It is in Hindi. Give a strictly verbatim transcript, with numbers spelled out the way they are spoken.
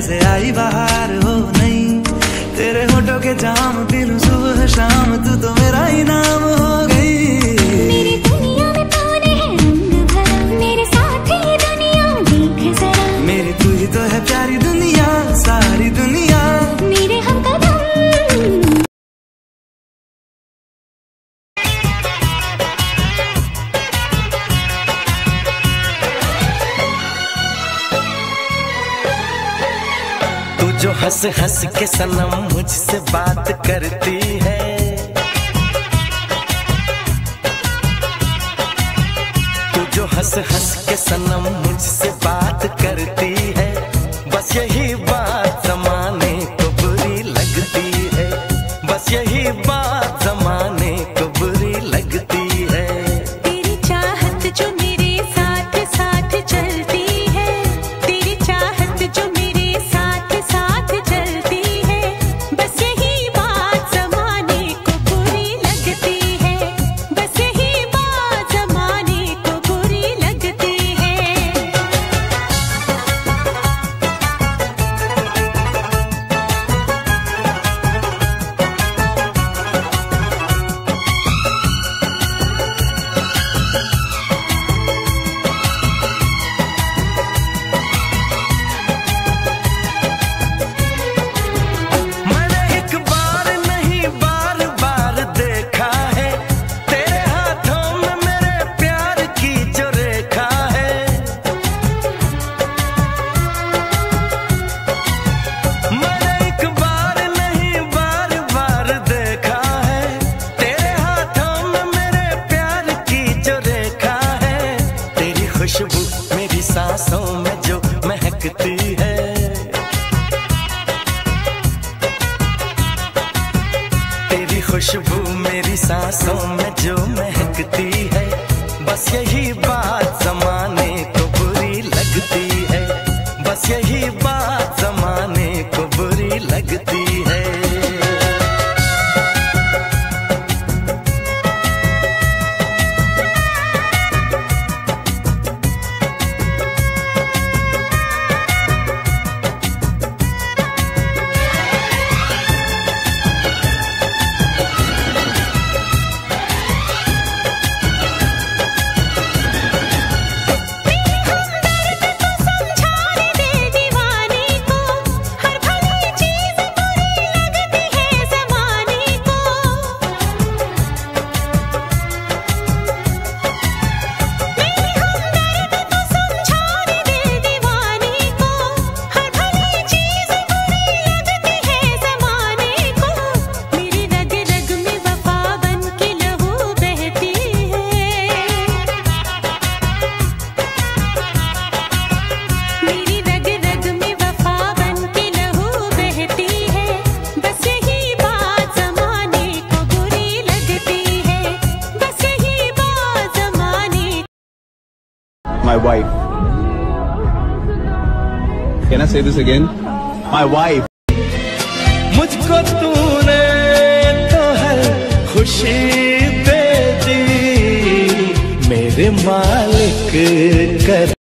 जैसे आई बाहर हो नहीं। तेरे होठों के जाम पी लूं सुबह शाम, तू तो मेरा ही नाम हो गई। मेरी दुनिया में कौन है रंग भरा, मेरे साथ ही दुनिया देख जरा। मेरी तू ही तो है प्यारी दुनिया, सारी दुनिया मेरे हमकदम। जो हंस हंस के सनम मुझसे बात करती है, तू जो हंस हंस के सनम मुझसे बात करती है, बस यही बात जमाने को बुरी लगती है, बस यही बात जमाने को बुरी लगती है। तेरी चाहत जो मेरे साथ साथ चलती है, तेरी चाहत जो मेरे साथ साथ चलती है, बस यही बात जमाने को बुरी लगती है, बस यही बात जमाने को बुरी लगती है। मैंने एक बार नहीं बार बार देखा है, तेरे हाथों में मेरे प्यार की जो रेखा है। मैंने एक बार नहीं बार बार देखा है, तेरे हाथों में मेरे प्यार की जो रेखा है। तेरी खुशबू मेरी सांसों में जो महकती है, तेरी खुशबू मेरी सांसों में जो महकती है, बस यही बात जमाने को बुरी लगती है, बस यही बात जमाने को बुरी लगती है। समझाने दे दीवाने को, हर भली चीज बुरी लगती है जमाने को। मेरी हमदर्द तो समझाने दे दीवाने को, हर भली चीज बुरी लगती है जमाने को। मेरी रग रग में वफा बन के लहू बहती है, मेरी रग रग में वफा बन के लहू बहती है, बस यही बात जमाने को बुरी लगती है, बस यही बात जमाने। My wife. Can I say this again? My wife. मुझको तूने तो है खुशी दे दी, मेरे मालिक कर